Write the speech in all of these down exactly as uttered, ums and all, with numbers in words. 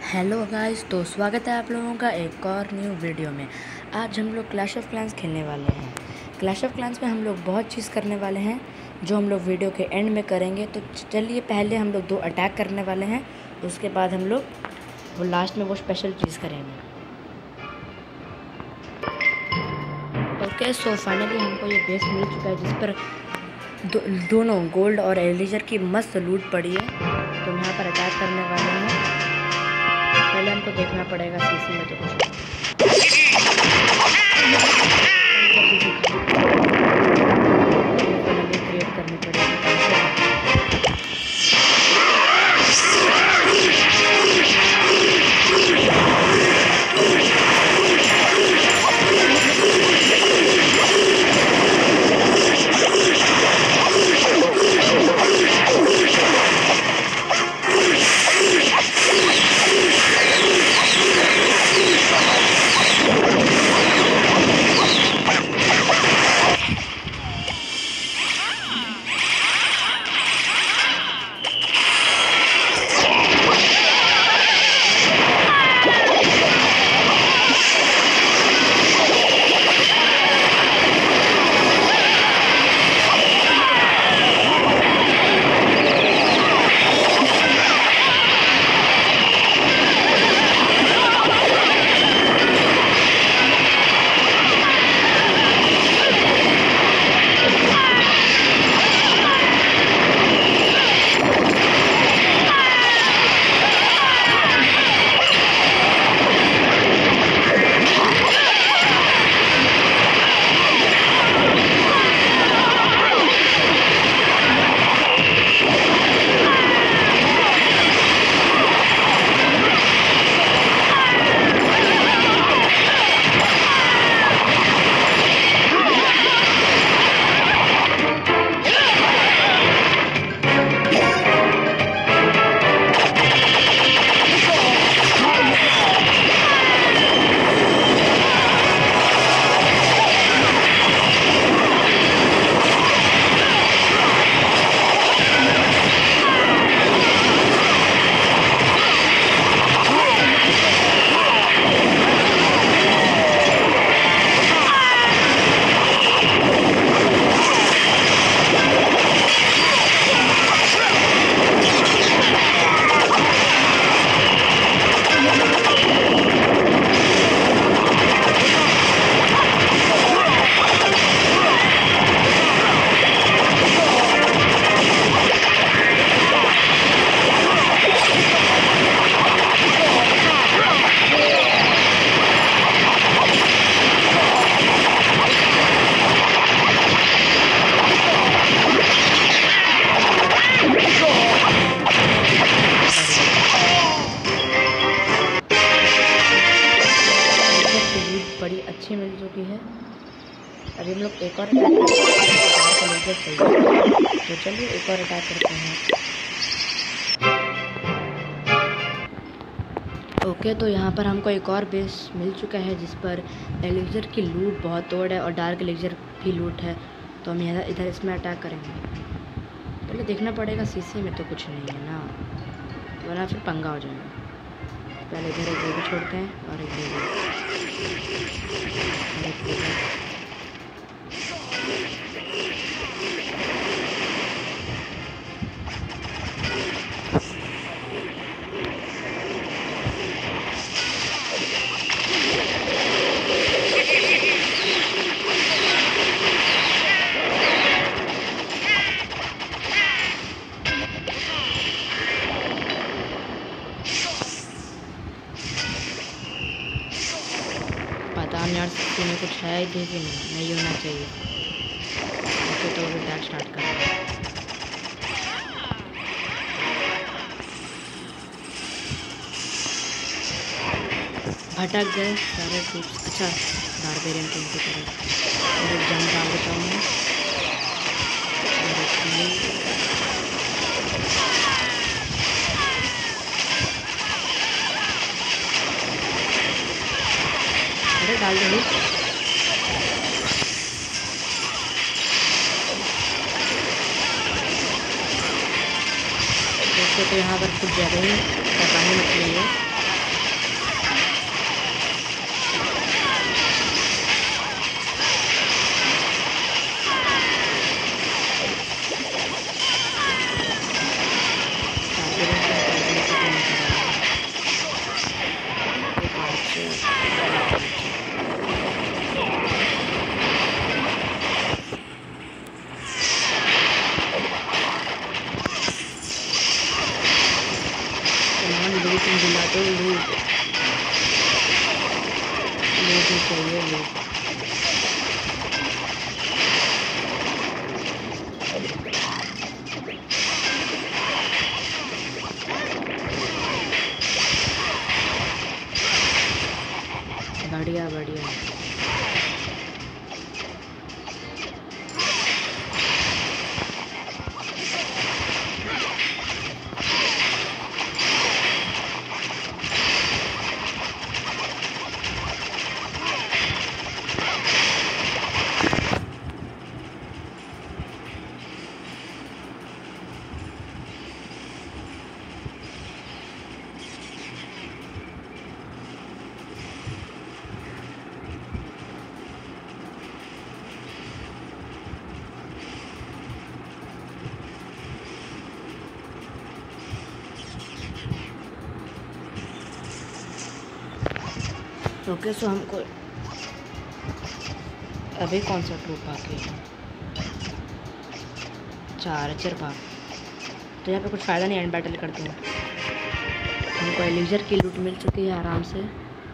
Hello guys, तो स्वागत है आप लोगों का एक और न्यू वीडियो में। आज हम लोग क्लैश ऑफ क्लैंस खेलने वाले हैं। क्लैश ऑफ क्लैंस में हम लोग बहुत चीज़ करने वाले हैं जो हम लोग वीडियो के एंड में करेंगे। तो चलिए, पहले हम लोग दो अटैक करने वाले हैं, उसके बाद हम लोग वो लास्ट में वो स्पेशल चीज़ करेंगे। ओके, सो फाइनली हमको ये बेस मिल चुका है जिस पर दो, दोनों गोल्ड और एलिजर की मस्त लूट पड़ी है। तो हम यहाँ पर अटैक करने वाले हैं। पहले हमको देखना पड़ेगा सीसी में तो कुछ क्रिएट करनी पड़ेगी। बड़ी अच्छी मिल चुकी है। अभी हम लोग एक और अटैक करते हैं। तो चलिए एक और अटैक करते हैं। ओके, तो यहाँ पर हमको एक और बेस मिल चुका है जिस पर एलिजर की लूट बहुत तोड़ है और डार्क एलिजर भी लूट है। तो हम यहाँ इधर इसमें अटैक करेंगे। पहले देखना पड़ेगा सीसी में तो कुछ नहीं है ना, वरना फिर पंगा हो जाएगा। पहले इधर एक बेबी छोड़ते हैं और एक बेबी पता नहीं यार, सीसी में कुछ है ही कि नहीं नहीं होना चाहिए। ओके, तो अभी अटैक स्टार्ट कर रहे हैं। भटक गए सारे ट्रूप्स। अच्छा, बारबेरियन टीम की तरफ और एक जंग डाल देता हूँ मैं। अरे डाल दे। तो यहाँ पर कुछ ज़्यादा ही परेशानी निकली है। भाई तुम दिला दो लूट, लूट ही चाहिए लूट। बढ़िया बढ़िया। ओके सो हमको अभी कौन सा ट्रूप बाकी है? चार चर भाग, तो यहाँ पे कुछ फ़ायदा नहीं एंड बैटल करते हैं। हमको एलिजर की लूट मिल चुकी है आराम से।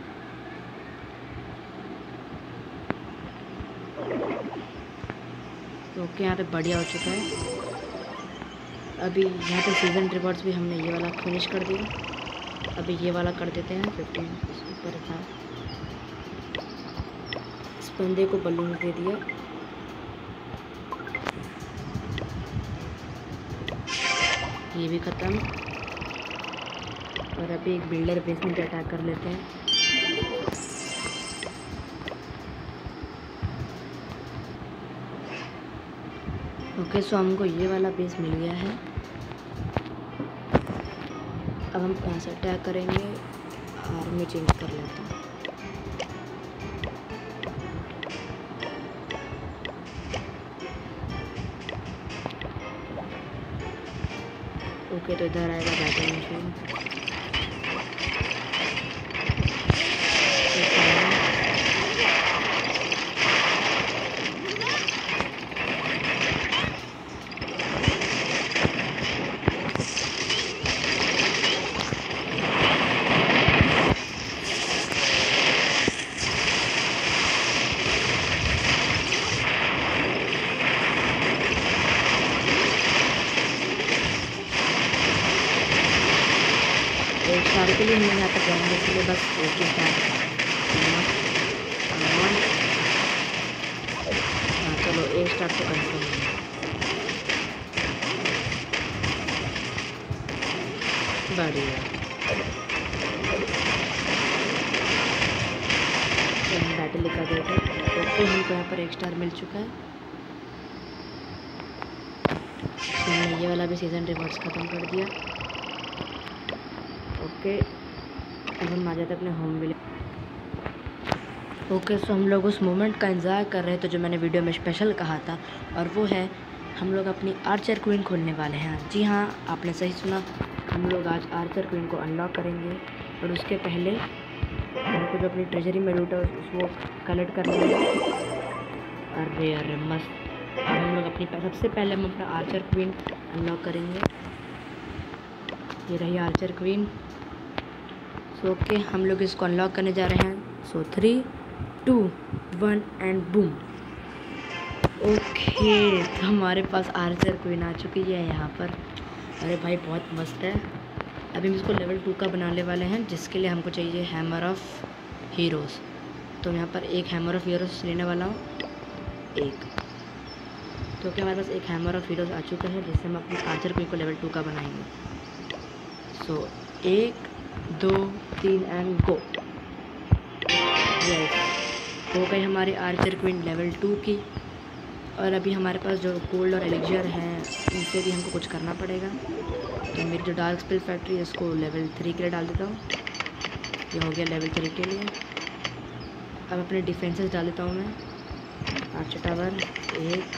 तो ओके यहाँ पे बढ़िया हो चुका है। अभी यहाँ पे सीज़न रिवॉर्ड्स भी हमने ये वाला फिनिश कर दिया। अभी ये वाला कर देते हैं फिफ्टीन ऊपर था। इस बंदे को बलून दे दिया। ये भी ख़त्म। और अभी एक बिल्डर बेसमेंट अटैक कर लेते हैं। ओके सो हमको ये वाला बेस मिल गया है। अब हम कहाँ से अटैक करेंगे? आर्मी चेंज कर लेते हैं। ओके तो इधर आएगा बैटल मशीन। स्टार के लिए हम यहाँ तक जाएंगे, इसलिए बस ओके स्टार। हाँ चलो ए स्टार तो कंफर्म है। बढ़िया बैटल लिखा गया था। ओके हमको यहाँ पर एक स्टार मिल चुका है। हमने ये वाला भी सीज़न रिवॉर्ड्स ख़त्म कर दिया। ओके अब हम आ जाते अपने होम विलेज। ओके सो हम लोग उस मोमेंट का इंतज़ार कर रहे थे जो मैंने वीडियो में स्पेशल कहा था, और वो है हम लोग अपनी आर्चर क्वीन खोलने वाले हैं। जी हाँ, आपने सही सुना, हम लोग आज आर्चर क्वीन को अनलॉक करेंगे। और उसके पहले हमको जो अपनी ट्रेजरी में लूटा उसको कलेक्ट कर लेंगे। अरे अरे मस्त। अब हम लोग अपनी सबसे पहले हम अपना आर्चर क्वीन अनलॉक करेंगे। ये रही आर्चर क्वीन। सो ओके हम लोग इसको अनलॉक करने जा रहे हैं। So three two one and boom. Okay तो हमारे पास आर्चर क्वीन आ चुकी है यहाँ पर। अरे भाई बहुत मस्त है। अभी हम इसको लेवल टू का बनाने वाले हैं, जिसके लिए हमको चाहिए हैमर ऑफ हीरोज़। तो यहाँ पर एक हैमर ऑफ हीरोज़ लेने वाला हूँ, एक। तो क्या हमारे पास एक हैमर ऑफ हीरोज़ आ चुका है, जिससे हम अपनी आर्चर क्वीन को लेवल टू का बनाएंगे। सो so, एक दो तीन एंड गो। यस हो गई हमारी आर्चर क्वीन लेवल टू की। और अभी हमारे पास जो गोल्ड और एलिजियर हैं उनसे भी हमको कुछ करना पड़ेगा। तो मेरी जो डार्क स्पिल फैक्ट्री है उसको लेवल थ्री के लिए डाल देता हूँ। ये हो गया लेवल थ्री के लिए। अब अपने डिफेंसेस डाल देता हूँ मैं। आर्चर टावर एक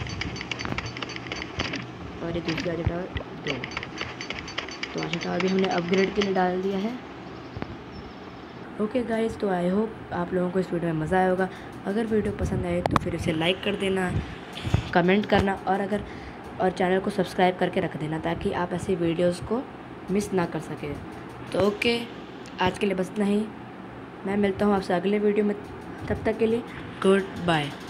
और ये दूसरा आर्चर टावर दो। तो आर्चर टावर भी हमने अपग्रेड के लिए डाल दिया है। ओके गाइस, तो आई होप आप लोगों को इस वीडियो में मज़ा आया होगा। अगर वीडियो पसंद आए तो फिर इसे लाइक कर देना, कमेंट करना, और अगर और चैनल को सब्सक्राइब करके रख देना, ताकि आप ऐसी वीडियोस को मिस ना कर सकें। तो तो ओके, आज के लिए बस इतना ही। मैं मिलता हूँ आपसे अगले वीडियो में, तब तक के लिए गुड बाय।